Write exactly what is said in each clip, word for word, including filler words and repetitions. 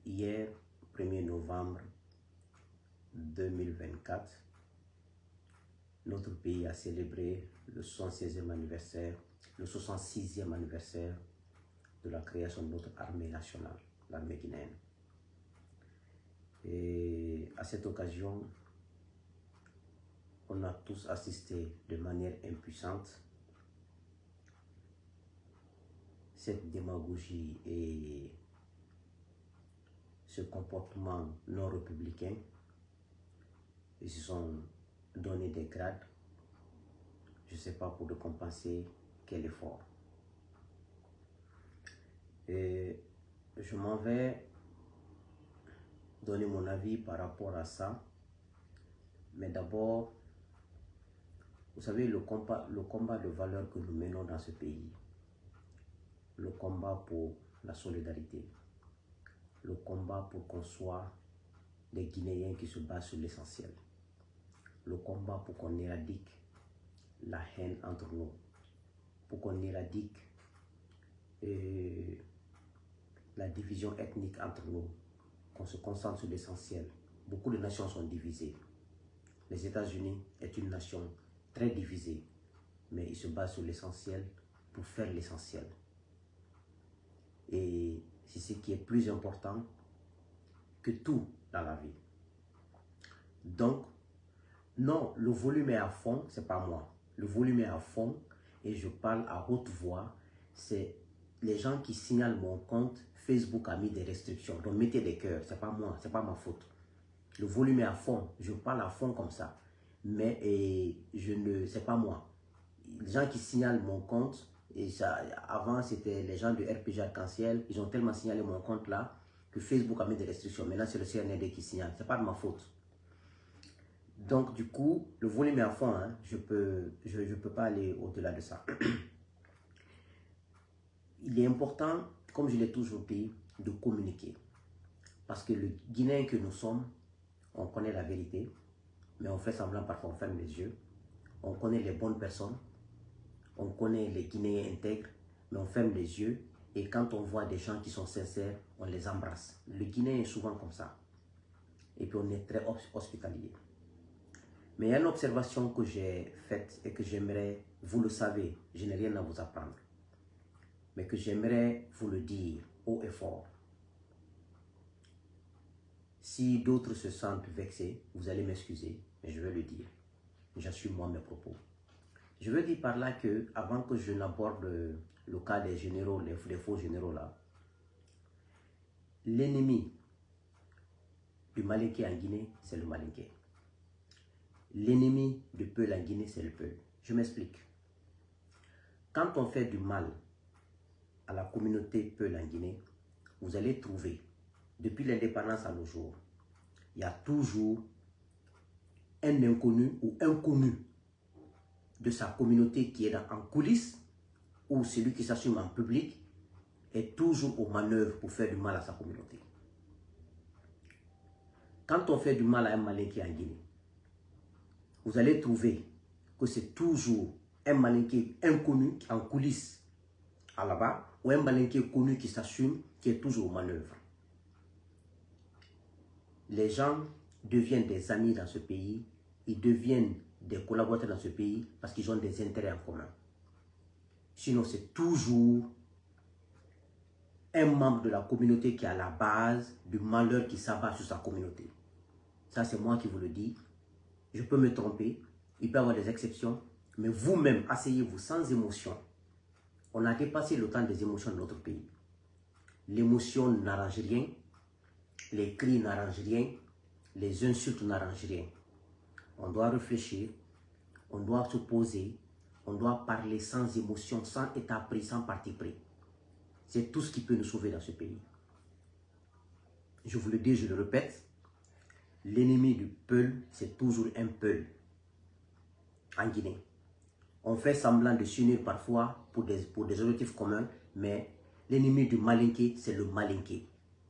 Hier, premier novembre deux mille vingt-quatre, notre pays a célébré le soixante-seizième anniversaire, le soixante-sixième anniversaire de la création de notre armée nationale, l'armée guinéenne. Et à cette occasion, on a tous assisté de manière impuissante cette démagogie et ce comportement non républicain. Ils se sont donné des grades, je ne sais pas pour récompenser quel effort. Et je m'en vais donner mon avis par rapport à ça. Mais d'abord, vous savez, le combat, le combat de valeurs que nous menons dans ce pays, le combat pour la solidarité, le combat pour qu'on soit des Guinéens qui se basent sur l'essentiel, le combat pour qu'on éradique la haine entre nous, pour qu'on éradique euh, la division ethnique entre nous, qu'on se concentre sur l'essentiel. Beaucoup de nations sont divisées. Les États-Unis est une nation très divisée, mais ils se basent sur l'essentiel pour faire l'essentiel. Et c'est ce qui est plus important que tout dans la vie. Donc, non, le volume est à fond, c'est pas moi. Le volume est à fond et je parle à haute voix. C'est les gens qui signalent mon compte. Facebook a mis des restrictions. Donc, mettez des cœurs, c'est pas moi, c'est pas ma faute. Le volume est à fond, je parle à fond comme ça. Mais et, je ne, c'est pas moi. Les gens qui signalent mon compte, et ça, avant c'était les gens de R P G Arc-en-Ciel, ils ont tellement signalé mon compte là que Facebook a mis des restrictions. Maintenant c'est le C N R D qui signale, c'est pas de ma faute. Donc du coup, le volume est à fond, hein. je peux, je, je peux pas aller au-delà de ça. Il est important, comme je l'ai toujours dit, de communiquer. Parce que le Guinéen que nous sommes, on connaît la vérité, mais on fait semblant, parfois on ferme les yeux. On connaît les bonnes personnes, on connaît les Guinéens intègres, mais on ferme les yeux. Et quand on voit des gens qui sont sincères, on les embrasse. Le Guinéen est souvent comme ça. Et puis on est très hospitalier. Mais il y a une observation que j'ai faite et que j'aimerais, vous le savez, je n'ai rien à vous apprendre, mais que j'aimerais vous le dire haut et fort. Si d'autres se sentent vexés, vous allez m'excuser, mais je vais le dire. J'assume moi mes propos. Je veux dire par là que, avant que je n'aborde le, le cas des généraux, les, les faux généraux là, l'ennemi du Malinké en Guinée, c'est le Malinké. L'ennemi du Peul en Guinée, c'est le Peul. Je m'explique. Quand on fait du mal à la communauté Peul en Guinée, vous allez trouver, depuis l'indépendance à nos jours, il y a toujours un inconnu ou inconnu de sa communauté qui est dans, en coulisses, ou celui qui s'assume en public est toujours aux manœuvres pour faire du mal à sa communauté. Quand on fait du mal à un Malinké en Guinée, vous allez trouver que c'est toujours un Malinké inconnu en coulisses à là-bas, ou un Malinké connu qui s'assume, qui est toujours aux manœuvres. Les gens deviennent des amis dans ce pays, ils deviennent des collaborateurs dans ce pays parce qu'ils ont des intérêts en commun. Sinon, c'est toujours un membre de la communauté qui est à la base du malheur qui s'abat sur sa communauté. Ça, c'est moi qui vous le dis. Je peux me tromper, il peut y avoir des exceptions, mais vous-même, asseyez-vous sans émotion. On a dépassé le temps des émotions de notre pays. L'émotion n'arrange rien, les cris n'arrangent rien, les insultes n'arrangent rien. On doit réfléchir, on doit se poser, on doit parler sans émotion, sans état pris, sans parti pris. C'est tout ce qui peut nous sauver dans ce pays. Je vous le dis, je le répète, l'ennemi du Peul, c'est toujours un Peul en Guinée. On fait semblant de s'unir parfois pour des, pour des objectifs communs, mais l'ennemi du Malinké, c'est le Malinké.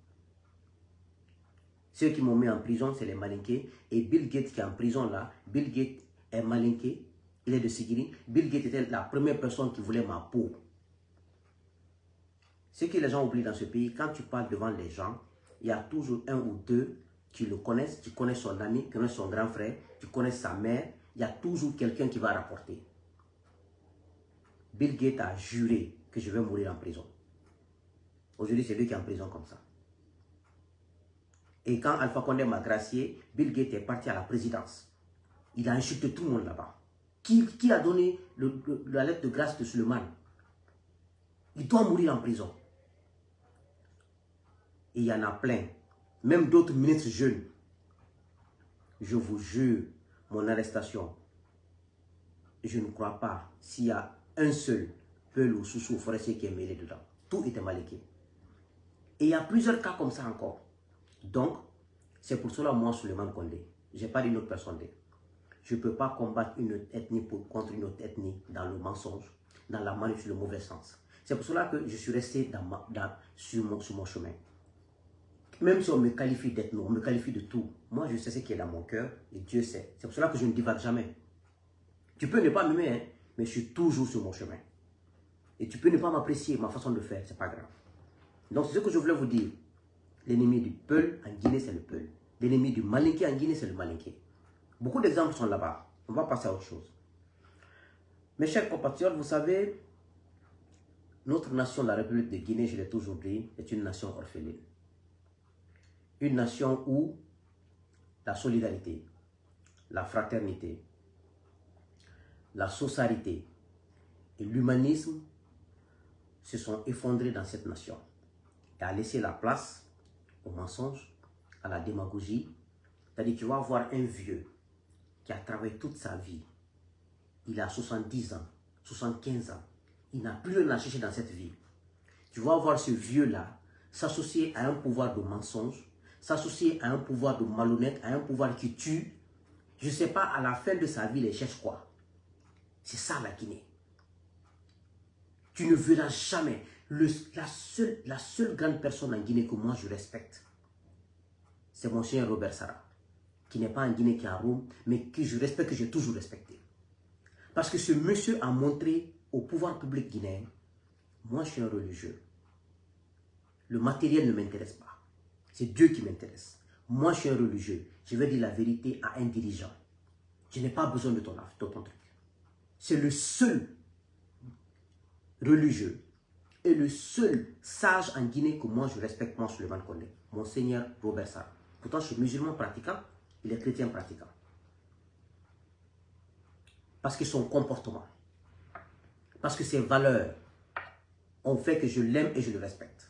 Ceux qui m'ont mis en prison, c'est les Malinké. Et Bill Gates qui est en prison là, Bill Gates est Malinké, il est de Sigiri. Bill Gates était la première personne qui voulait ma peau. Ce que les gens oublient dans ce pays, quand tu parles devant les gens, il y a toujours un ou deux qui le connaissent, qui connaissent son ami, qui connaissent son grand frère, qui connaissent sa mère. Il y a toujours quelqu'un qui va rapporter. Bill Gates a juré que je vais mourir en prison. Aujourd'hui, c'est lui qui est en prison comme ça. Et quand Alpha Condé m'a gracié, Bill Gates est parti à la présidence. Il a insulté tout le monde là-bas. Qui, qui a donné le, le, la lettre de grâce de Suleiman? Il doit mourir en prison. Et il y en a plein. Même d'autres ministres jeunes. Je vous jure, mon arrestation, je ne crois pas s'il y a un seul Peul ou Soussou forestier qui est mêlé dedans. Tout était mal équipé. Et il y a plusieurs cas comme ça encore. Donc, c'est pour cela, moi, Suleiman Condé, je n'ai pas d'une autre personne. Je ne peux pas combattre une autre ethnie pour, contre une autre ethnie dans le mensonge, dans la manipulation, le mauvais sens. C'est pour cela que je suis resté dans ma, dans, sur, mon, sur mon chemin. Même si on me qualifie d'ethno, on me qualifie de tout, moi je sais ce qui est dans mon cœur et Dieu sait. C'est pour cela que je ne divague jamais. Tu peux ne pas m'aimer, hein, mais je suis toujours sur mon chemin. Et tu peux ne pas m'apprécier, ma façon de faire, c'est pas grave. Donc c'est ce que je voulais vous dire. L'ennemi du Peul en Guinée, c'est le Peul. L'ennemi du Malinké en Guinée, c'est le Malinké. Beaucoup d'exemples sont là-bas. On va passer à autre chose. Mes chers compatriotes, vous savez, notre nation, la République de Guinée, je l'ai toujours dit, est une nation orpheline. Une nation où la solidarité, la fraternité, la socialité et l'humanisme se sont effondrés dans cette nation et a laissé la place au mensonge, à la démagogie. C'est-à-dire que tu vas voir un vieux qui a travaillé toute sa vie. Il a soixante-dix ans, soixante-quinze ans. Il n'a plus rien à chercher dans cette vie. Tu vas voir ce vieux-là s'associer à un pouvoir de mensonge, s'associer à un pouvoir de malhonnête, à un pouvoir qui tue. Je ne sais pas, à la fin de sa vie, il cherche quoi. C'est ça la Guinée. Tu ne verras jamais. Le, la, seule, la seule grande personne en Guinée que moi je respecte, c'est mon cher Robert Sarah, qui n'est pas en Guinée, qui est en Rome, mais que je respecte, que j'ai toujours respecté. Parce que ce monsieur a montré au pouvoir public guinéen, moi je suis un religieux. Le matériel ne m'intéresse pas. C'est Dieu qui m'intéresse. Moi je suis un religieux. Je vais dire la vérité à un dirigeant. Je n'ai pas besoin de ton, de ton truc. C'est le seul religieux et le seul sage en Guinée que moi je respecte, moi Suleiman Condé, Monseigneur Robert Sarah. Pourtant je suis musulman pratiquant, il est chrétien pratiquant. Parce que son comportement, parce que ses valeurs ont fait que je l'aime et je le respecte.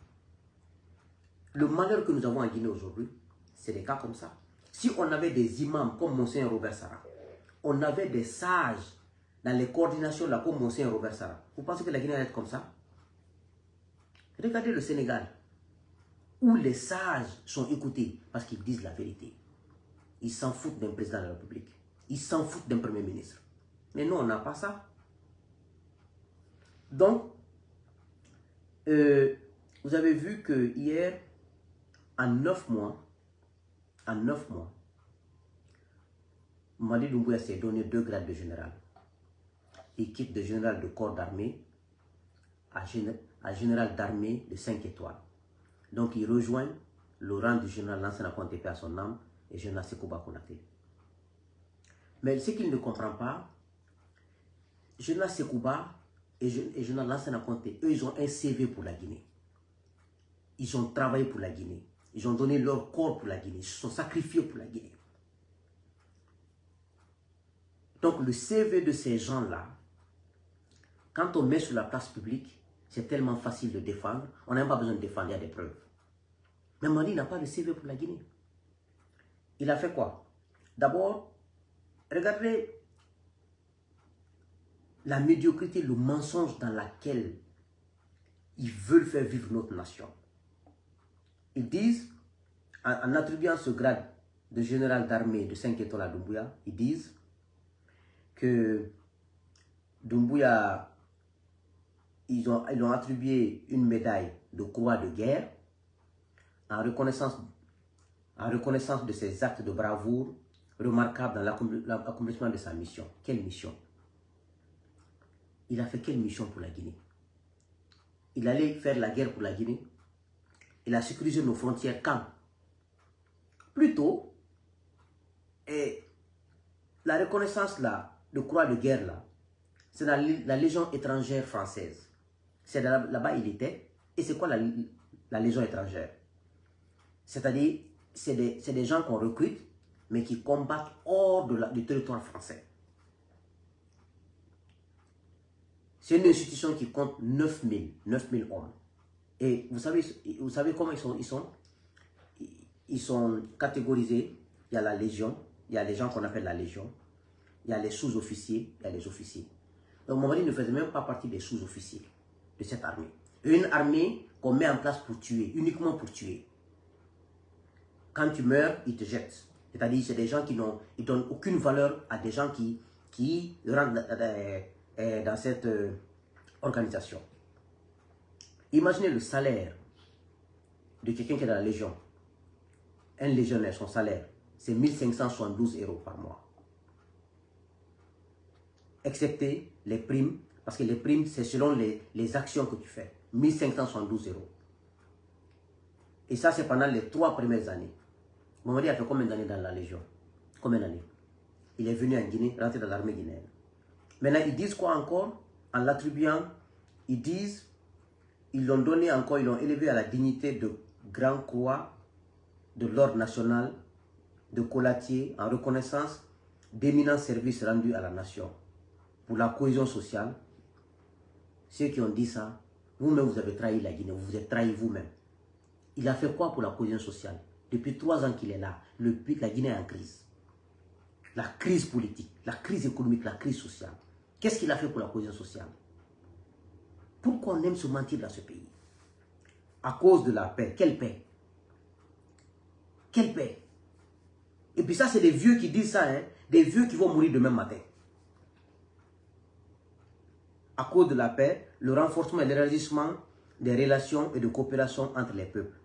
Le malheur que nous avons en Guinée aujourd'hui, c'est des cas comme ça. Si on avait des imams comme Monseigneur Robert Sarah, on avait des sages dans les coordinations là comme Monseigneur Robert Sarah, vous pensez que la Guinée va être comme ça? Regardez le Sénégal, où les sages sont écoutés parce qu'ils disent la vérité. Ils s'en foutent d'un président de la République. Ils s'en foutent d'un premier ministre. Mais nous, on n'a pas ça. Donc, euh, vous avez vu que hier, en neuf mois, en neuf mois, Mamadi Doumbouya s'est donné deux grades de général. Il quitte de général de corps d'armée à, géné à général d'armée de cinq étoiles. Donc, il rejoint le rang du général Lansana Conté à son âme et général Sekouba Konaté. Mais ce qu'il ne comprend pas, général Sekouba et, et général Lansana Conté, eux, ils ont un C V pour la Guinée. Ils ont travaillé pour la Guinée. Ils ont donné leur corps pour la Guinée. Ils se sont sacrifiés pour la Guinée. Donc, le C V de ces gens-là, quand on met sur la place publique, c'est tellement facile de défendre. On n'a même pas besoin de défendre, il y a des preuves. Mais Mali n'a pas de C V pour la Guinée. Il a fait quoi? D'abord, regardez la médiocrité, le mensonge dans laquelle ils veulent faire vivre notre nation. Ils disent, en, en attribuant ce grade de général d'armée de cinq étoiles à Doumbouya, ils disent que Doumbouya, ils ont, ils ont attribué une médaille de croix de guerre en reconnaissance, en reconnaissance de ses actes de bravoure remarquables dans l'accomplissement de sa mission. Quelle mission? Il a fait quelle mission pour la Guinée? Il allait faire la guerre pour la Guinée? Il a sécurisé nos frontières quand? Plutôt, et la reconnaissance là, de croix de guerre là, c'est la, la Légion étrangère française. C'est là-bas il était. Et c'est quoi la, la Légion étrangère? C'est-à-dire, c'est des, des gens qu'on recrute, mais qui combattent hors de la, du territoire français. C'est une institution qui compte neuf mille hommes. Et vous savez, vous savez comment ils sont, ils sont Ils sont catégorisés. Il y a la Légion, il y a les gens qu'on appelle la Légion, il y a les sous-officiers, il y a les officiers. Donc Mamadi ne faisait même pas partie des sous-officiers de cette armée. Une armée qu'on met en place pour tuer, uniquement pour tuer. Quand tu meurs, ils te jettent. C'est-à-dire c'est des gens qui n'ont, ils donnent aucune valeur à des gens qui, qui rentrent dans, dans cette euh, organisation. Imaginez le salaire de quelqu'un qui est dans la Légion. Un légionnaire, son salaire, c'est mille cinq cent soixante-douze euros par mois. Excepté les primes, parce que les primes, c'est selon les, les actions que tu fais. mille cinq cent soixante-douze euros. Et ça, c'est pendant les trois premières années. Mamadi a fait combien d'années dans la Légion? Combien d'années? Il est venu en Guinée, rentré dans l'armée guinéenne. Maintenant, ils disent quoi encore? En l'attribuant, ils disent, ils l'ont donné encore, ils l'ont élevé à la dignité de Grand Croix de l'ordre national de Colatier en reconnaissance d'éminents services rendus à la nation pour la cohésion sociale. Ceux qui ont dit ça, vous-même vous avez trahi la Guinée, vous vous êtes trahi vous-même. Il a fait quoi pour la cohésion sociale? Depuis trois ans qu'il est là, le, la Guinée est en crise. La crise politique, la crise économique, la crise sociale. Qu'est-ce qu'il a fait pour la cohésion sociale? Pourquoi on aime se mentir dans ce pays? À cause de la paix. Quelle paix? Quelle paix? Et puis ça, c'est des vieux qui disent ça, hein? Des vieux qui vont mourir demain matin. À cause de la paix, le renforcement et l'élargissement des relations et de coopération entre les peuples.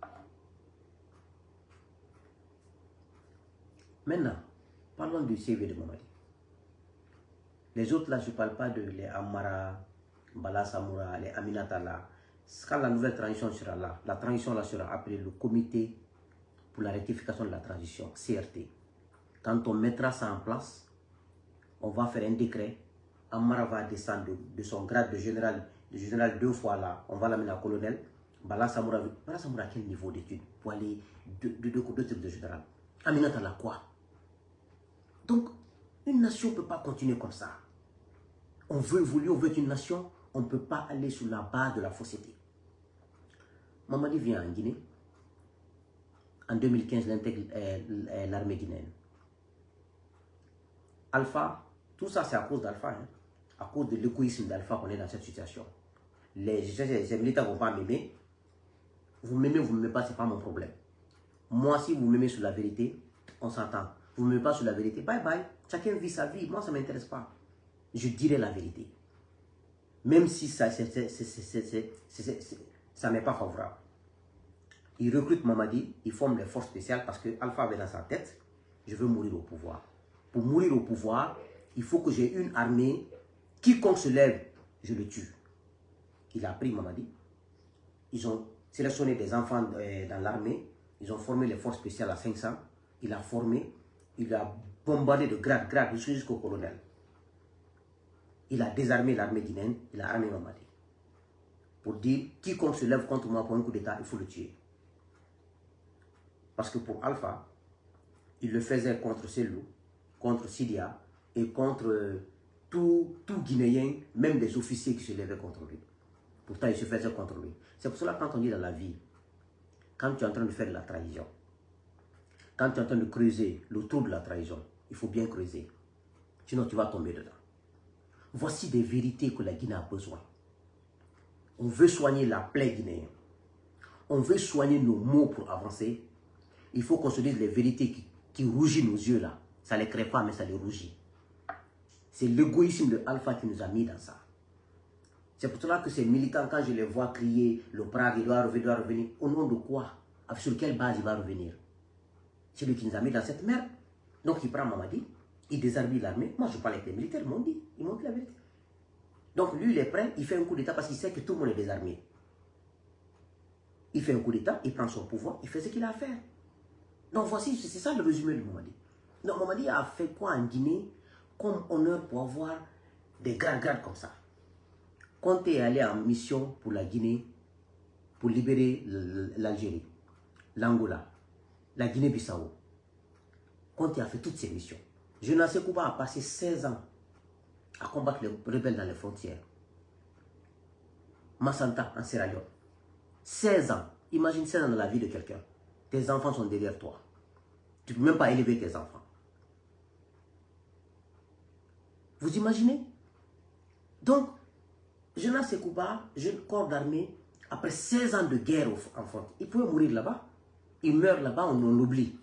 Maintenant, parlons du C V de Mamadi. Les autres là, je ne parle pas de les Amara, Bala Samoura, les Aminata là. Quand la nouvelle transition sera là, la transition là sera appelée le comité pour la rectification de la transition, C R T. Quand on mettra ça en place, on va faire un décret. Amara va descendre de, de son grade de général, de général deux fois là, on va l'amener à colonel. Bala Samoura, Bala Samoura à quel niveau d'études pour aller de deux de, de, de, de général? Aminata là quoi? Donc, une nation ne peut pas continuer comme ça. On veut évoluer, on veut être une nation, on ne peut pas aller sur la base de la fausseté. Mamadi vient en Guinée. En deux mille quinze, il intègre euh, l'armée guinéenne. Alpha, tout ça c'est à cause d'Alpha, hein, à cause de l'égoïsme d'Alpha qu'on est dans cette situation. Les, les, les militaires ne vont pas m'aimer. Vous m'aimez, vous ne m'aimez pas, ce n'est pas mon problème. Moi, si vous m'aimez sur la vérité, on s'entend. Vous ne m'aimez pas sur la vérité, bye bye. Chacun vit sa vie. Moi, ça ne m'intéresse pas. Je dirai la vérité. Même si ça ne m'est pas favorable. Il recrute Mamadi, il forme les forces spéciales parce que Alpha avait dans sa tête, je veux mourir au pouvoir. Pour mourir au pouvoir, il faut que j'ai une armée, quiconque se lève, je le tue. Il a pris Mamadi. Ils ont sélectionné des enfants dans l'armée, ils ont formé les forces spéciales à cinq cents, il a formé, il a bombardé de grade, grade, jusqu'au colonel. Il a désarmé l'armée guinéenne, il a armé Mamadi. Pour dire, quiconque se lève contre moi pour un coup d'État, il faut le tuer. Parce que pour Alpha, il le faisait contre Selou, contre Sidia et contre tout, tout Guinéen, même des officiers qui se levaient contre lui. Pourtant, il se faisait contre lui. C'est pour cela que quand on dit dans la vie, quand tu es en train de faire de la trahison, quand tu es en train de creuser le trou de la trahison, il faut bien creuser. Sinon, tu vas tomber dedans. Voici des vérités que la Guinée a besoin. On veut soigner la plaie guinéenne. On veut soigner nos mots pour avancer. Il faut qu'on se dise les vérités qui, qui rougissent nos yeux là. Ça ne les crée pas, mais ça les rougit. C'est l'égoïsme de Alpha qui nous a mis dans ça. C'est pour cela que ces militants, quand je les vois crier, le Prague, il doit revenir, il doit revenir. Au nom de quoi? Sur quelle base il va revenir? C'est lui qui nous a mis dans cette merde. Donc il prend Mamadi, il désarme l'armée. Moi je parle avec les militaires, ils m'ont dit, ils m'ont dit la vérité. Donc lui il est prêt, il fait un coup d'état parce qu'il sait que tout le monde est désarmé. il fait un coup d'État, il prend son pouvoir, il fait ce qu'il a à faire. Donc voici, c'est ça le résumé de Mamadi. Donc Mamadi a fait quoi en Guinée comme honneur pour avoir des grades-grades comme ça. Quand il est allé en mission pour la Guinée, pour libérer l'Algérie, l'Angola, la Guinée-Bissau, quand il a fait toutes ces missions, Jonas Sekouba a passé seize ans à combattre les rebelles dans les frontières. Massanta en Sierra Leone. seize ans. Imagine seize ans dans la vie de quelqu'un. Tes enfants sont derrière toi. Tu ne peux même pas élever tes enfants. Vous imaginez? Donc, Jonas Sekouba, jeune corps d'armée, après seize ans de guerre en front, il pouvait mourir là-bas. Il meurt là-bas, on, on l'oublie.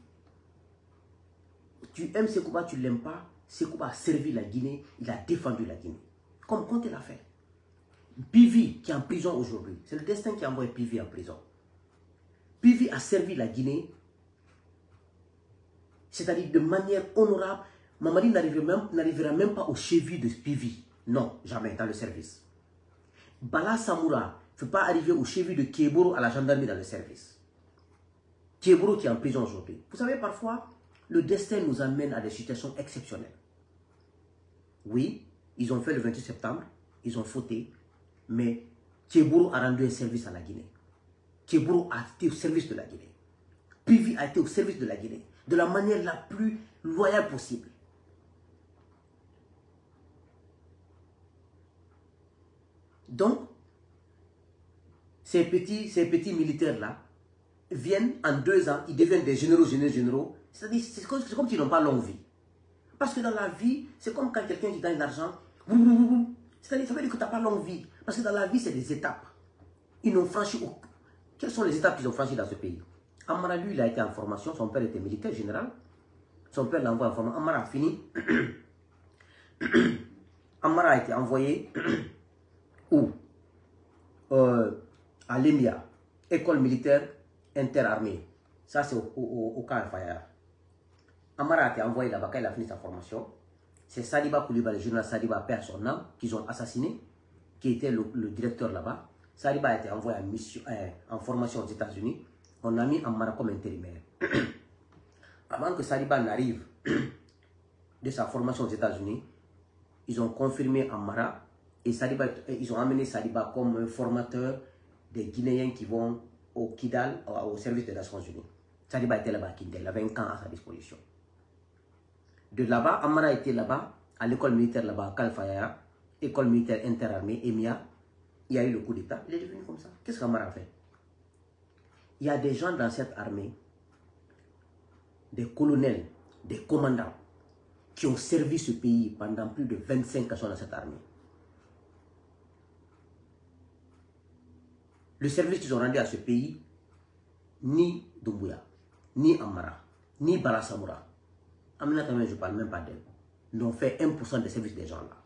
Tu aimes Sekouba, tu ne l'aimes pas. Sekouba a servi la Guinée, il a défendu la Guinée. Comme quand il a fait. Pivi, qui est en prison aujourd'hui, c'est le destin qui a envoyé Pivi en prison. Pivi a servi la Guinée, c'est-à-dire de manière honorable. Mamadi n'arrivera même, même pas au cheville de Pivi. Non, jamais, dans le service. Bala Samoura ne peut pas arriver au cheville de Kieboro à la gendarmerie dans le service. Kieboro qui est en prison aujourd'hui. Vous savez, parfois, le destin nous amène à des situations exceptionnelles. Oui, ils ont fait le vingt-huit septembre, ils ont fauté, mais Kieboro a rendu un service à la Guinée. Kieboro a été au service de la Guinée. Pivi a été au service de la Guinée, de la manière la plus loyale possible. Donc, ces petits, ces petits militaires-là viennent en deux ans, ils deviennent des généraux, généraux, généraux. C'est-à-dire, c'est comme, comme s'ils n'ont pas longue vie. Parce que dans la vie, c'est comme quand quelqu'un qui gagne de l'argent, c'est-à-dire, ça veut dire que tu n'as pas longue vie. Parce que dans la vie, c'est des étapes. Ils n'ont franchi aucun. Quelles sont les étapes qu'ils ont franchies dans ce pays? Amara, lui, il a été en formation, son père était militaire général. Son père l'a envoyé en formation. Amara a fini. Amara a été envoyé où? Euh, à l'Emia, école militaire interarmée. Ça, c'est au, au, au cas Faya. Amara a été envoyé là-bas quand il a fini sa formation. C'est Sadiba Kouliba, le journal Sadiba, père son âme, qu'ils ont assassiné, qui était le, le directeur là-bas. Sadiba a été envoyé en, mission, euh, en formation aux États-Unis. On a mis Amara comme intérimaire. Avant que Sadiba n'arrive de sa formation aux États-Unis, ils ont confirmé Amara et Sadiba, ils ont amené Sadiba comme formateur des Guinéens qui vont au Kidal, au service des Nations Unies. Sadiba était là-bas à Kidal, il avait un camp à sa disposition. De là-bas, Amara était là-bas, à l'école militaire là-bas, à Kalfaya, école militaire interarmée, EMIA. Il y a eu le coup d'État, il est devenu comme ça. Qu'est-ce qu'Amara a fait? Il y a des gens dans cette armée, des colonels, des commandants, qui ont servi ce pays pendant plus de vingt-cinq ans dans cette armée. Le service qu'ils ont rendu à ce pays, ni Doumbouya, ni Amara, ni Bala Samoura, Aminata, je ne parle même pas d'elle, n'ont fait un pour cent des services des gens là.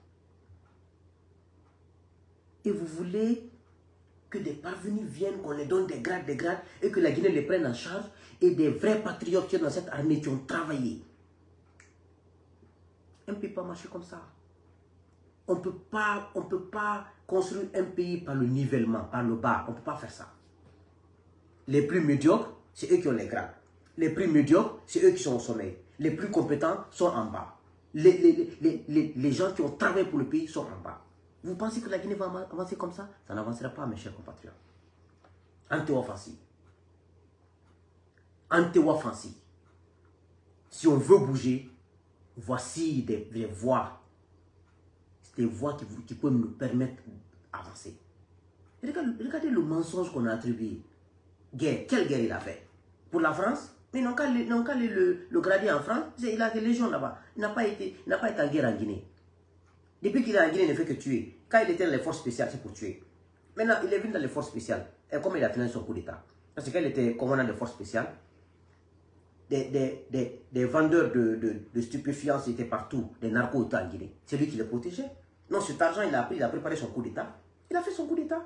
Et vous voulez que des parvenus viennent, qu'on les donne des grades, des grades, et que la Guinée les prenne en charge, et des vrais patriotes qui sont dans cette armée qui ont travaillé. On ne peut pas marcher comme ça. On ne peut pas, on peut pas construire un pays par le nivellement, par le bas. On ne peut pas faire ça. Les plus médiocres, c'est eux qui ont les grades. Les plus médiocres, c'est eux qui sont au sommet. Les plus compétents sont en bas. Les, les, les, les, les gens qui ont travaillé pour le pays sont en bas. Vous pensez que la Guinée va avancer comme ça? Ça n'avancera pas, mes chers compatriotes. Anti-offensive. Anti-offensive. Si on veut bouger, voici des, des voies. Des voies qui, qui peuvent nous permettre d'avancer. Regardez, regardez le mensonge qu'on a attribué. Guerre. Quelle guerre il a fait? Pour la France? Mais ils n'ont qu'à le, le, le grader en France. Il a des légions là-bas. Il n'a pas, été, pas été en guerre en Guinée. Depuis qu'il est en Guinée, il ne fait que tuer. Quand il était dans les forces spéciales, c'est pour tuer. Maintenant, il est venu dans les forces spéciales. Et comme il a fini son coup d'État. Parce que quand il était commandant des forces spéciales, des, des, des, des vendeurs de, de, de stupéfiants étaient partout. Des narcos étaient en Guinée. C'est lui qui les protégeait. Non, cet argent, il a pris, il a préparé son coup d'État. Il a fait son coup d'État.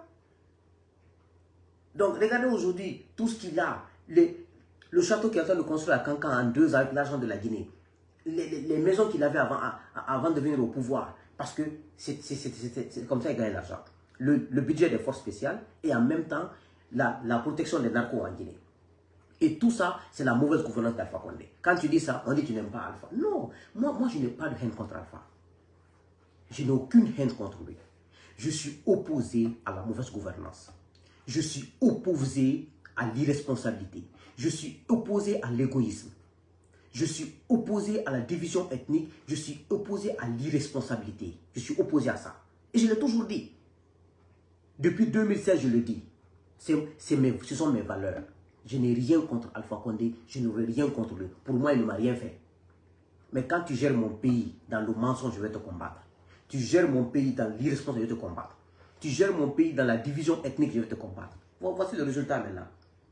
Donc, regardez aujourd'hui tout ce qu'il a. Les, le château qu'il est en train de construire à Cancan en deux ans avec l'argent de la Guinée. Les, les, les maisons qu'il avait avant, avant de venir au pouvoir. Parce que c'est comme ça qu'il gagne l'argent. Le, le budget des forces spéciales et en même temps la, la protection des narcos en Guinée. Et tout ça, c'est la mauvaise gouvernance d'Alpha Condé. Quand tu dis ça, on dit que tu n'aimes pas Alpha. Non, moi, moi je n'ai pas de haine contre Alpha. Je n'ai aucune haine contre lui. Je suis opposé à la mauvaise gouvernance. Je suis opposé à l'irresponsabilité. Je suis opposé à l'égoïsme. Je suis opposé à la division ethnique. Je suis opposé à l'irresponsabilité. Je suis opposé à ça. Et je l'ai toujours dit. Depuis deux mille seize, je le dis. C'est mes, ce sont mes valeurs. Je n'ai rien contre Alpha Condé. Je n'aurai rien contre lui. Pour moi, il ne m'a rien fait. Mais quand tu gères mon pays dans le mensonge, je vais te combattre. Tu gères mon pays dans l'irresponsabilité, je vais te combattre. Tu gères mon pays dans la division ethnique, je vais te combattre. Voici le résultat maintenant.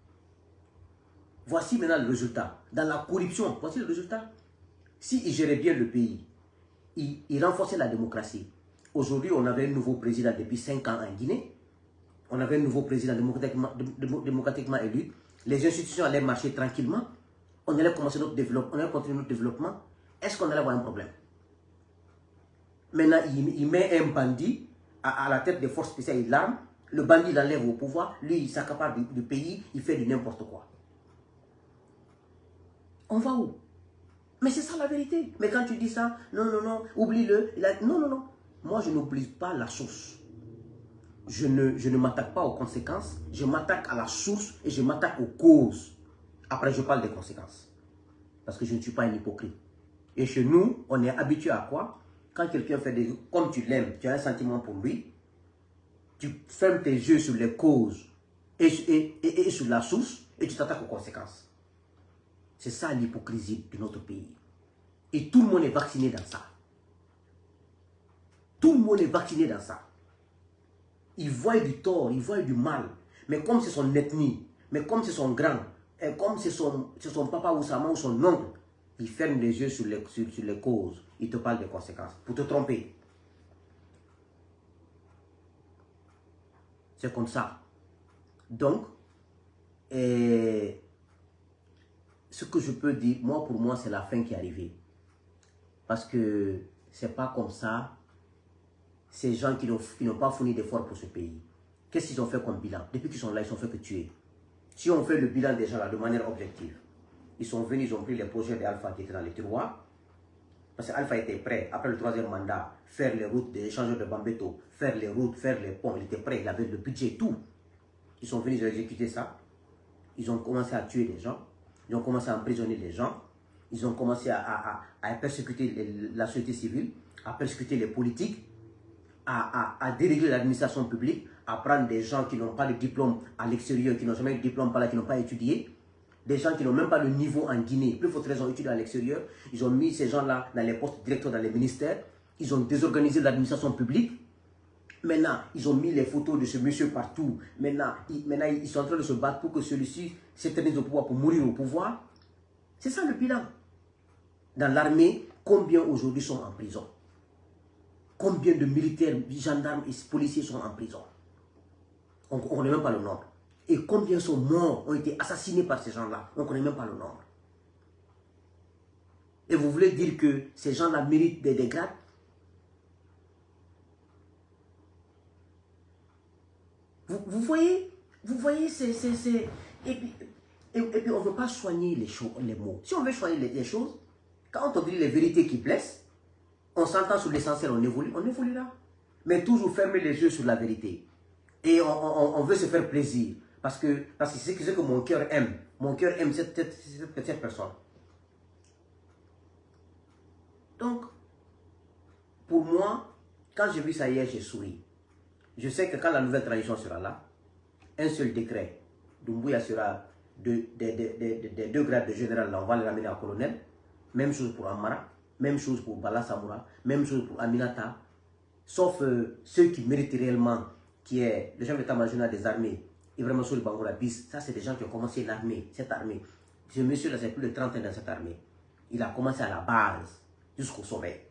Voici maintenant le résultat. Dans la corruption, voici le résultat. S'il gérait bien le pays, il, il renforçait la démocratie. Aujourd'hui, on avait un nouveau président depuis cinq ans en Guinée. On avait un nouveau président démocratiquement, démocratiquement élu. Les institutions allaient marcher tranquillement. On allait commencer notre développement, on allait continuer notre développement. Est-ce qu'on allait avoir un problème? Maintenant, il, il met un bandit à, à la tête des forces spéciales et de l'arme. Le bandit l'enlève au pouvoir. Lui, il s'accapare du, du pays. Il fait du n'importe quoi. On va où? Mais c'est ça la vérité. Mais quand tu dis ça, non, non, non, oublie-le. Non, non, non. Moi, je n'oublie pas la source. Je ne, je ne m'attaque pas aux conséquences. Je m'attaque à la source et je m'attaque aux causes. Après, je parle des conséquences. Parce que je ne suis pas un hypocrite. Et chez nous, on est habitué à quoi? Quand quelqu'un fait des... Comme tu l'aimes, tu as un sentiment pour lui, tu fermes tes yeux sur les causes et, et, et, et sur la source et tu t'attaques aux conséquences. C'est ça l'hypocrisie de notre pays. Et tout le monde est vacciné dans ça. Tout le monde est vacciné dans ça. Il voit du tort, il voit du mal. Mais comme c'est son ethnie, mais comme c'est son grand, et comme c'est son, son papa ou sa maman ou son oncle, il ferme les yeux sur les, sur, sur les causes. Il te parle des conséquences. Pour te tromper. C'est comme ça. Donc, et, ce que je peux dire, moi pour moi, c'est la fin qui est arrivée. Parce que c'est pas comme ça. Ces gens qui n'ont pas fourni d'efforts pour ce pays. Qu'est-ce qu'ils ont fait comme bilan? Depuis qu'ils sont là, ils sont fait que tuer. Si on fait le bilan des gens là de manière objective, ils sont venus, ils ont pris les projets d'Alpha qui étaient dans les tiroirs. Parce qu'Alpha était prêt, après le troisième mandat, faire les routes des échangeurs de Bambeto, faire les routes, faire les ponts. Il était prêt, il avait le budget, tout. Ils sont venus, ils ont exécuté ça. Ils ont commencé à tuer les gens. Ils ont commencé à emprisonner les gens. Ils ont commencé à, à, à persécuter les, la société civile, à persécuter les politiques, à, à, à dérégler l'administration publique, à prendre des gens qui n'ont pas de diplôme à l'extérieur, qui n'ont jamais eu de diplôme par là, qui n'ont pas étudié. Des gens qui n'ont même pas le niveau en Guinée, plus faut raison étudier à l'extérieur. Ils ont mis ces gens-là dans les postes directeurs dans les ministères. Ils ont désorganisé l'administration publique. Maintenant, ils ont mis les photos de ce monsieur partout. Maintenant, ils, maintenant, ils sont en train de se battre pour que celui-ci s'éternise au pouvoir, pour mourir au pouvoir. C'est ça le bilan. Dans l'armée, combien aujourd'hui sont en prison? Combien de militaires, gendarmes et policiers sont en prison? On ne connaît même pas le nombre. Et combien sont morts, ont été assassinés par ces gens-là? On ne connaît même pas le nombre. Et vous voulez dire que ces gens-là méritent des, des grades? Vous, vous voyez, vous voyez, c'est... Et puis, et, et puis on ne veut pas soigner les, choses, les mots. Si on veut soigner les, les choses, quand on dit les vérités qui blessent, on s'entend sur l'essentiel, on évolue, on évoluera. Mais toujours fermer les yeux sur la vérité. Et on, on, on veut se faire plaisir. Parce que parce que c'est ce que mon cœur aime. Mon cœur aime cette, cette, cette, cette personne. Donc, pour moi, quand j'ai vu ça hier, j'ai souri. Je sais que quand la nouvelle tradition sera là, un seul décret, Doumbouya sera de, de, de, de, de, de deux grades de général, là, on va le ramener à colonel. Même chose pour Amara, même chose pour Bala Samoura, même chose pour Aminata. Sauf euh, ceux qui méritent réellement, qui est le chef d'état-major des armées, Ibrahima Souli Bangoura Bis. Ça, c'est des gens qui ont commencé l'armée, cette armée. Ce monsieur-là, c'est plus de trente ans dans cette armée. Il a commencé à la base, jusqu'au sommet.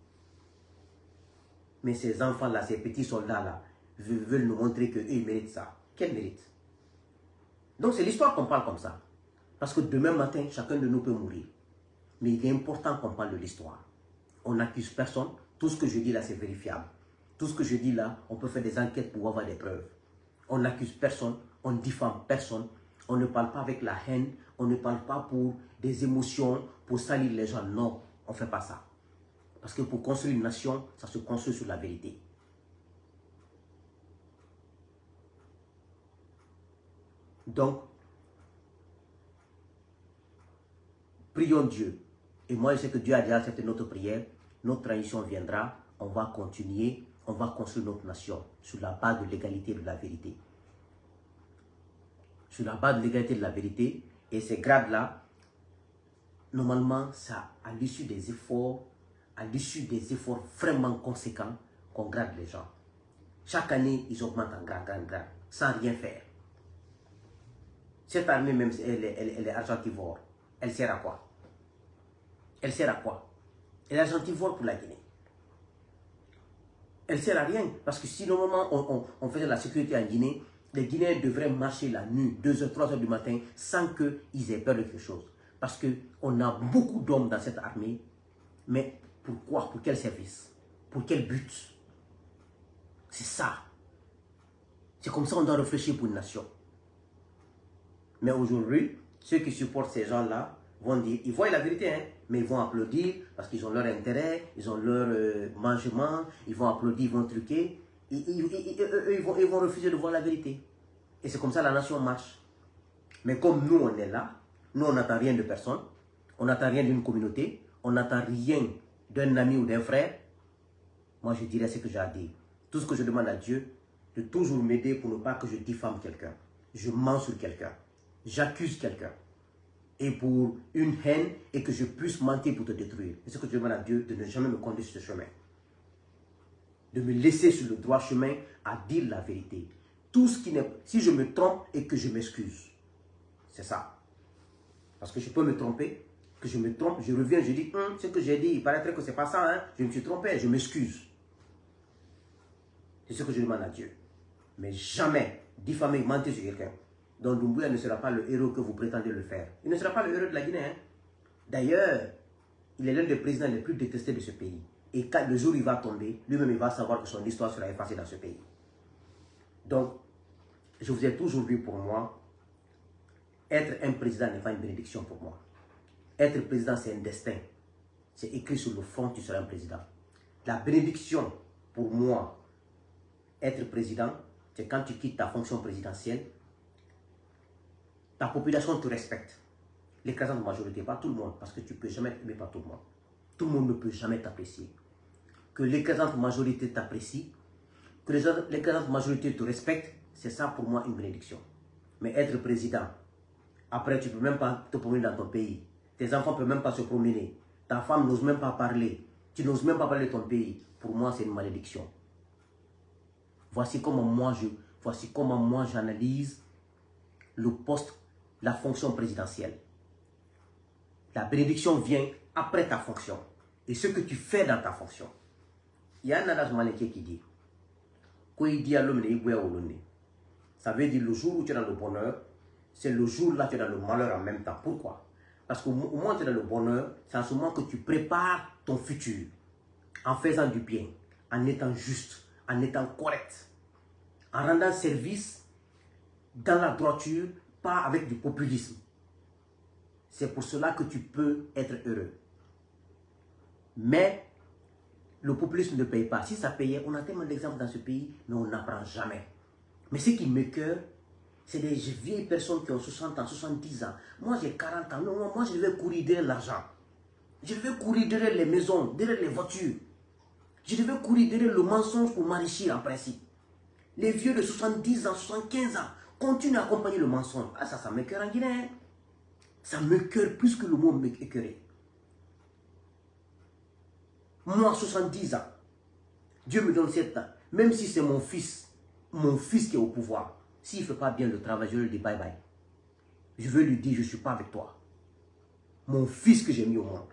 Mais ces enfants-là, ces petits soldats-là, veulent nous montrer qu'eux, ils méritent ça. Quel mérite? Donc, c'est l'histoire qu'on parle comme ça. Parce que demain matin, chacun de nous peut mourir. Mais il est important qu'on parle de l'histoire. On n'accuse personne. Tout ce que je dis là, c'est vérifiable. Tout ce que je dis là, on peut faire des enquêtes pour avoir des preuves. On n'accuse personne. on ne diffame personne, on ne parle pas avec la haine, on ne parle pas pour des émotions, pour salir les gens. Non, on ne fait pas ça. Parce que pour construire une nation, ça se construit sur la vérité. Donc, prions Dieu. Et moi, je sais que Dieu a déjà accepté notre prière. Notre transition viendra. On va continuer. On va construire notre nation sur la base de l'égalité et de la vérité. Sur la base de l'égalité et de la vérité. Et ces grades-là, normalement, ça, à l'issue des efforts, à l'issue des efforts vraiment conséquents, qu'on grade les gens. Chaque année, ils augmentent en grade, grade, grade, sans rien faire. Cette armée, même si elle, elle, elle est argentivore, elle sert à quoi? Elle sert à quoi? Elle est argentivore pour la Guinée. Elle sert à rien. Parce que si normalement on, on, on faisait la sécurité en Guinée, les Guinéens devraient marcher la nuit, deux heures, trois heures du matin, sans qu'ils aient peur de quelque chose. Parce qu'on a beaucoup d'hommes dans cette armée. Mais pourquoi? Pour quel service? Pour quel but? C'est ça. C'est comme ça qu'on doit réfléchir pour une nation. Mais aujourd'hui, ceux qui supportent ces gens-là vont dire, ils voient la vérité, hein, mais ils vont applaudir parce qu'ils ont leur intérêt, ils ont leur euh, mangement, ils vont applaudir, ils vont truquer, ils, ils, ils, ils, ils, vont, ils vont refuser de voir la vérité. Et c'est comme ça la nation marche. Mais comme nous, on est là, nous, on n'attend rien de personne, on n'attend rien d'une communauté, on n'attend rien d'un ami ou d'un frère, moi je dirais ce que j'ai à dire. Tout ce que je demande à Dieu, de toujours m'aider pour ne pas que je diffame quelqu'un. Je mens sur quelqu'un. J'accuse quelqu'un. Et pour une haine et que je puisse mentir pour te détruire. C'est ce que je demande à Dieu, de ne jamais me conduire sur ce chemin. De me laisser sur le droit chemin à dire la vérité. Tout ce qui n'est... Si je me trompe et que je m'excuse. C'est ça. Parce que je peux me tromper, que je me trompe, je reviens, je dis, hum, ce que j'ai dit, il paraîtrait que c'est pas ça, hein. Je me suis trompé, je m'excuse. C'est ce que je demande à Dieu. Mais jamais diffamer, mentir sur quelqu'un. Donc Doumbouya ne sera pas le héros que vous prétendez le faire. Il ne sera pas le héros de la Guinée. Hein. D'ailleurs, il est l'un des présidents les plus détestés de ce pays. Et quand le jour où il va tomber, lui-même il va savoir que son histoire sera effacée dans ce pays. Donc, je vous ai toujours vu pour moi, être un président n'est pas une bénédiction pour moi. Être président, c'est un destin. C'est écrit sur le front, tu seras un président. La bénédiction, pour moi, être président, c'est quand tu quittes ta fonction présidentielle, ta population te respecte. L'écrasante majorité, pas tout le monde, parce que tu ne peux jamais être aimé par tout le monde. Tout le monde ne peut jamais t'apprécier. Que l'écrasante majorité t'apprécie, que l'écrasante majorité te respecte, c'est ça pour moi une bénédiction. Mais être président, après tu ne peux même pas te promener dans ton pays. Tes enfants ne peuvent même pas se promener. Ta femme n'ose même pas parler. Tu n'oses même pas parler de ton pays. Pour moi, c'est une malédiction. Voici comment moi je, voici comment moi j'analyse le poste, la fonction présidentielle. La bénédiction vient après ta fonction. Et ce que tu fais dans ta fonction. Il y a un adage malinqué qui dit, ça veut dire le jour où tu es dans le bonheur, c'est le jour là où tu es dans le malheur en même temps. Pourquoi? Parce qu'au moment où tu es dans le bonheur, c'est en ce moment que tu prépares ton futur. En faisant du bien, en étant juste, en étant correct, en rendant service dans la droiture, pas avec du populisme. C'est pour cela que tu peux être heureux. Mais le populisme ne paye pas. Si ça payait, on a tellement d'exemples dans ce pays, mais on n'apprend jamais. Mais ce qui m'écoeure, c'est des vieilles personnes qui ont soixante ans, soixante-dix ans. Moi, j'ai quarante ans. Non, moi, je devais courir derrière l'argent. Je devais courir derrière les maisons, derrière les voitures. Je devais courir derrière le mensonge pour m'enrichir en principe. Les vieux de soixante-dix ans, soixante-quinze ans continuent à accompagner le mensonge. Ah, ça, ça m'écoeure en Guinée. Ça m'écoeure plus que le mot m'écoeurer. Moi, soixante-dix ans, Dieu me donne sept ans. Même si c'est mon fils, mon fils qui est au pouvoir, s'il ne fait pas bien le travail, je lui dis bye bye. Je veux lui dire, je ne suis pas avec toi. Mon fils que j'ai mis au monde.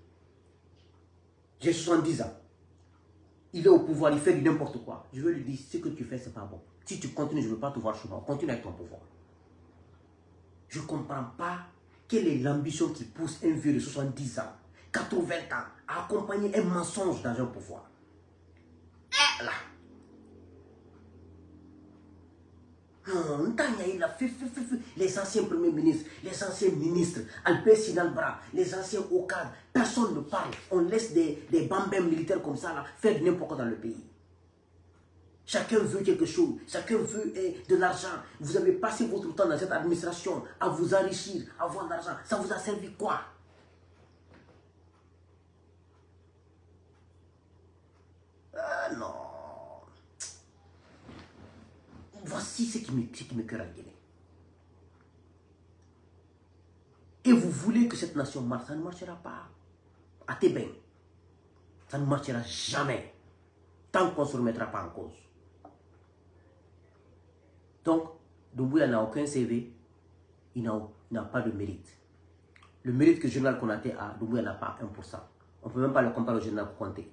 J'ai soixante-dix ans. Il est au pouvoir, il fait du n'importe quoi. Je veux lui dire, ce que tu fais, ce n'est pas bon. Si tu continues, je ne veux pas te voir chez moi. Continue avec ton pouvoir. Je ne comprends pas quelle est l'ambition qui pousse un vieux de soixante-dix ans, quatre-vingts ans, à accompagner un mensonge dans un pouvoir. Et là. Non, il a fait, fait, fait, fait. Les anciens premiers ministres, les anciens ministres, Albert Sinalbra, les anciens hauts cadres, personne ne parle. On laisse des, des bambins militaires comme ça là, faire n'importe quoi dans le pays. Chacun veut quelque chose, chacun veut eh, de l'argent. Vous avez passé votre temps dans cette administration à vous enrichir, à avoir de l'argent. Ça vous a servi quoi? Ah non. Voici ce qui me, ce qui me cœur à Guinée. Et vous voulez que cette nation marche, ça ne marchera pas. À Tébin, ça ne marchera jamais. Tant qu'on ne se remettra pas en cause. Donc, Doumbouya n'a aucun C V, il n'a pas de mérite. Le mérite que le général Konaté a, Doumbouya n'a pas un pour cent. On ne peut même pas le comparer au général Konaté.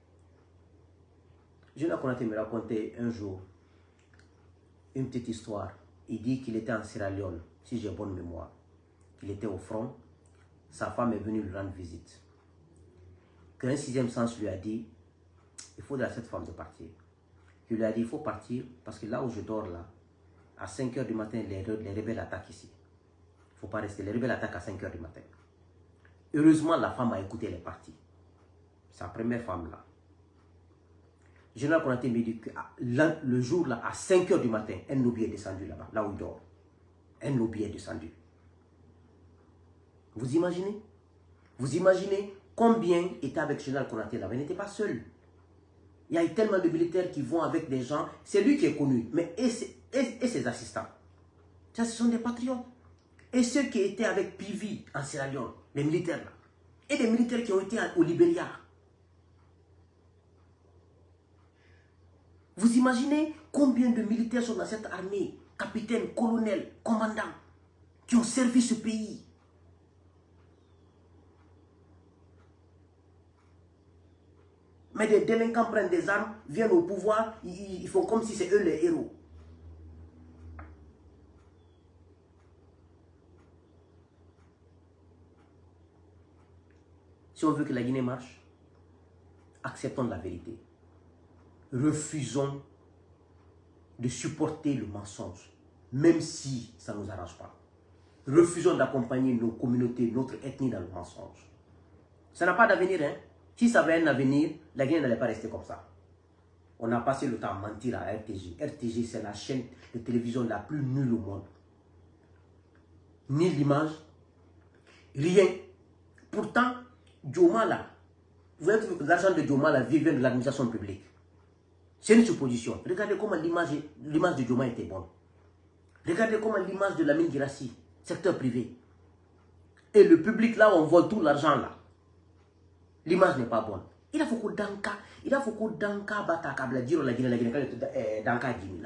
Le général Konaté me racontait un jour une petite histoire. Il dit qu'il était en Sierra Leone, si j'ai bonne mémoire. Il était au front, sa femme est venue lui rendre visite. Qu'un sixième sens lui a dit, il faut dire à cette femme de partir. Il lui a dit, il faut partir parce que là où je dors là, à cinq heures du matin, les, les rebelles attaquent ici. Il ne faut pas rester. Les rebelles attaquent à cinq heures du matin. Heureusement, la femme a écouté, elle est partie. Sa première femme là. Le général Konaté me dit que là, le jour là, à cinq heures du matin, un lobby est descendu là-bas, là où il dort. Un lobby est descendu. Vous imaginez? Vous imaginez combien était avec le général Konaté là-bas? Il n'était pas seul. Il y a eu tellement de militaires qui vont avec des gens. C'est lui qui est connu. Mais et ses, et, et ses assistants. Ça, ce sont des patriotes. Et ceux qui étaient avec Pivi en Sierra Leone, les militaires là. Et des militaires qui ont été au Libéria. Vous imaginez combien de militaires sont dans cette armée? Capitaines, colonels, commandants, qui ont servi ce pays. Mais des délinquants prennent des armes, viennent au pouvoir, ils, ils font comme si c'est eux les héros. Si on veut que la Guinée marche, acceptons la vérité. Refusons de supporter le mensonge, même si ça ne nous arrange pas. Refusons d'accompagner nos communautés, notre ethnie dans le mensonge. Ça n'a pas d'avenir, hein. Si ça avait un avenir, la Guinée n'allait pas rester comme ça. On a passé le temps à mentir à R T G. R T G, c'est la chaîne de télévision la plus nulle au monde. Ni l'image, rien. Pourtant, Dioma là, vous voyez que l'argent de Dioma là vient de l'administration publique. C'est une supposition. Regardez comment l'image de Dioma était bonne. Regardez comment l'image de Lamine Guirassy, secteur privé. Et le public là où on vole tout l'argent là. L'image n'est pas bonne. Il a fait que Danka, il a fait que Danka bata kabla diro la Guinée, la Guinée, Danka Guinée.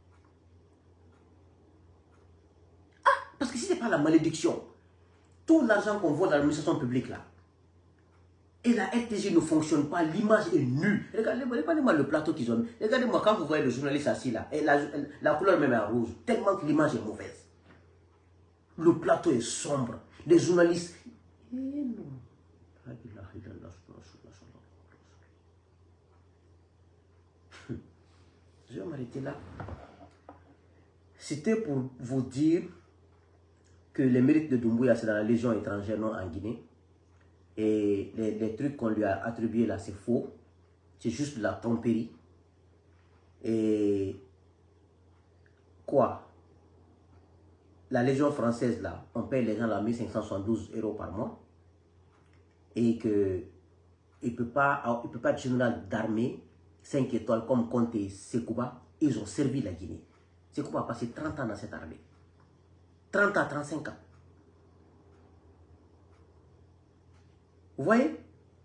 Ah, parce que si ce n'est pas la malédiction, tout l'argent qu'on voit dans l'administration publique là, et la R T G ne fonctionne pas, l'image est nulle. Regardez-moi regardez le plateau qu'ils ont mis. Regardez-moi quand vous voyez le journaliste assis là, et la, la couleur même est rouge, tellement que l'image est mauvaise. Le plateau est sombre. Les journalistes... Eh non. Je vais m'arrêter là. C'était pour vous dire que les mérites de Doumbouya, c'est dans la Légion étrangère, non en Guinée. Et les, les trucs qu'on lui a attribués là, c'est faux. C'est juste de la tromperie. Et quoi? La Légion française, là, on paye les gens là mille cinq cent soixante-douze euros par mois. Et que il ne peut pas, il peut pas être général d'armée cinq étoiles comme Conte et Sekouba. Ils ont servi la Guinée. Sekouba a passé trente ans dans cette armée. trente à trente-cinq ans. Vous voyez?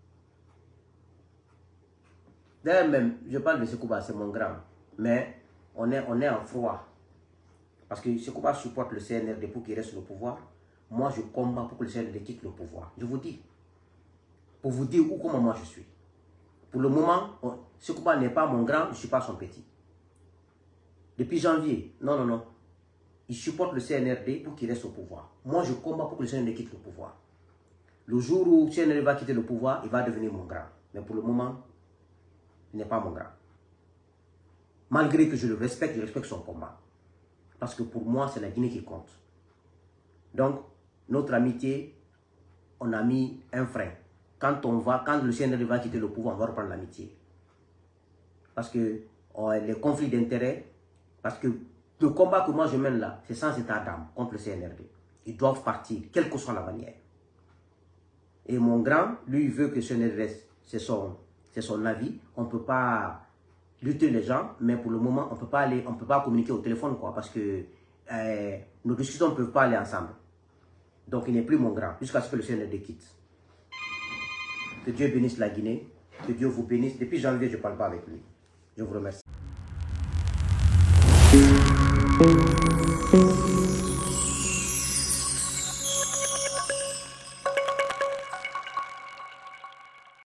D'ailleurs même, je parle de Sekouba, c'est mon grand. Mais on est, on est en froid. Parce que Sekouba supporte le C N R D pour qu'il reste le pouvoir. Moi, je combats pour que le C N R D quitte le pouvoir. Je vous dis. Pour vous dire où, comment moi je suis. Pour le moment, Sekouba n'est pas mon grand, je ne suis pas son petit. Depuis janvier, non, non, non. Il supporte le C N R D pour qu'il reste au pouvoir. Moi, je combats pour que le C N R D quitte le pouvoir. Le jour où le C N R D va quitter le pouvoir, il va devenir mon grand. Mais pour le moment, il n'est pas mon grand. Malgré que je le respecte, je respecte son combat. Parce que pour moi, c'est la Guinée qui compte. Donc, notre amitié, on a mis un frein. Quand on va, quand le C N R D va quitter le pouvoir, on va reprendre l'amitié. Parce que oh, les conflits d'intérêts, parce que le combat que moi je mène là, c'est sans état d'âme contre le C N R D. Ils doivent partir, quelle que soit la manière. Et mon grand, lui, il veut que le C N R D reste. C'est son, c'est son avis. On ne peut pas lutter les gens, mais pour le moment, on ne peut pas aller, on peut pas communiquer au téléphone, quoi, parce que euh, nos discussions ne peuvent pas aller ensemble. Donc, il n'est plus mon grand, jusqu'à ce que le C N R D quitte. Que Dieu bénisse la Guinée, que Dieu vous bénisse. Depuis janvier, je ne parle pas avec lui. Je vous remercie.